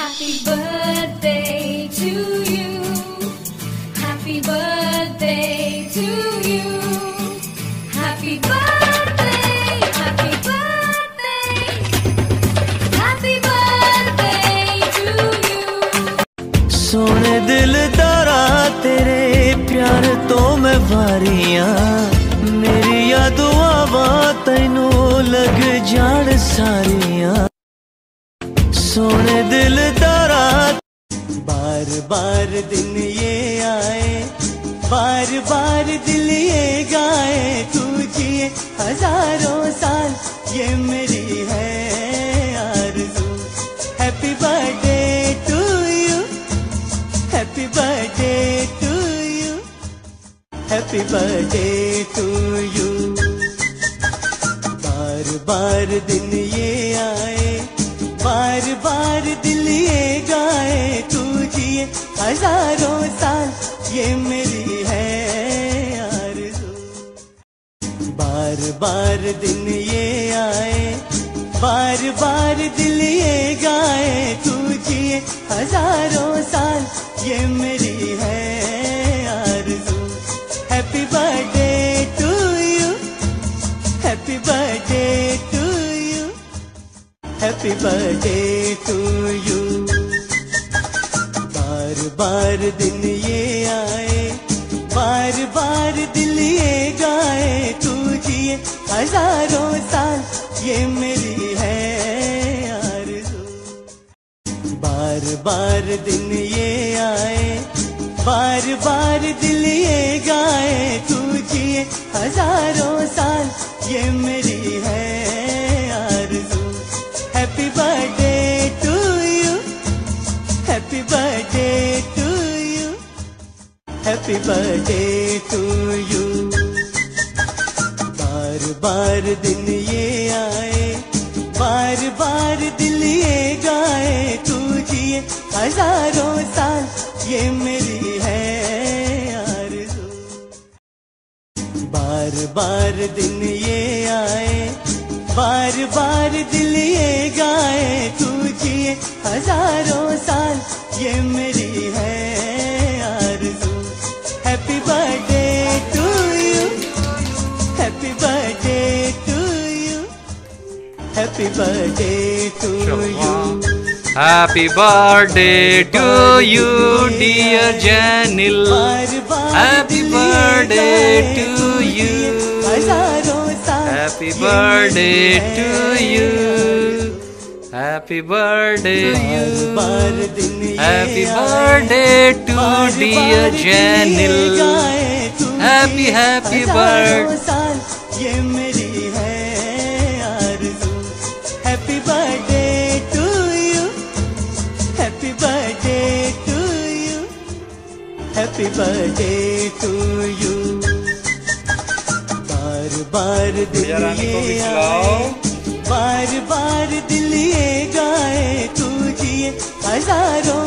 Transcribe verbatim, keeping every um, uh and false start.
Happy birthday to you. Happy birthday to you. Happy birthday, happy birthday. Happy birthday to you. सोने दिल दारा तेरे प्यार तो मैं वारियां, मेरी दुआवा तैनू लग जान सारियां। सोने दिल दारा बार बार दिन ये आए, बार बार दिल ये गाए, तू जिए हजारों साल ये मेरी है आरज़ू। Happy birthday to you, happy birthday to you, happy birthday to you. बार बार दिन ये आए, बार बार दिल ये गाए, तू जिए हजारों साल ये मेरी है आरज़ू। बार बार दिन ये आए, बार बार दिल ये गाए, तू जिए हजारों साल ये मेरी है आरज़ू। Happy birthday to you, happy birthday to you, happy birthday to you. बार बार दिन ये आए, बार बार दिल ये गाए, तू जिए हजारों साल ये मेरी है आरज़ू। बार बार दिन ये आए, बार बार दिल ये गाए, तू जिए हजारों साल ये मेरी है आरज़ू। Happy birthday to you, happy birthday to you, happy birthday to you. बार बार दिन ये आए, बार बार दिल ये गाए, तू जिए हजारों साल ये मेरी है आरज़ू। बार बार दिन ये आए, बार बार दिल ये गाए, तू जिए हजारों साल ये मेरी है आरज़ू। Happy birthday to you, happy birthday to you, happy birthday to you. Happy birthday to you, dear Janil. Happy birthday to you. Happy birthday to you. Happy birthday you. Happy birthday to dear Janil. Happy happy birthday. ये मेरी है आरज़ू। Happy birthday to you, happy birthday to you, happy birthday to you. बार बार दिल ये आए, बार बार दिल ये गाए, तू जिए हजारों